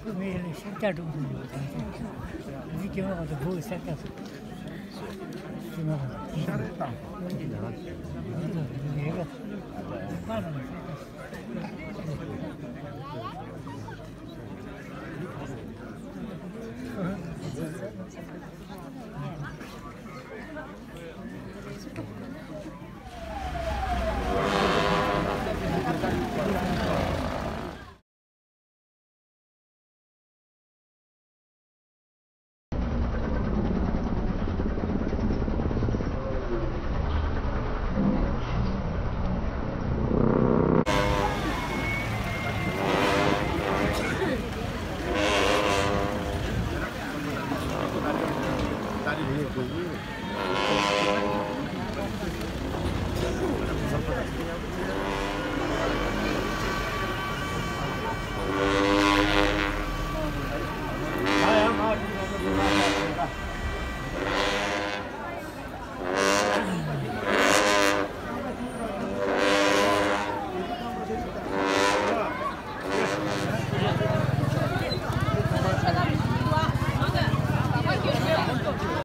meer zit doen. Niet je maar de boel zet dat. 洒れたん。 まだね。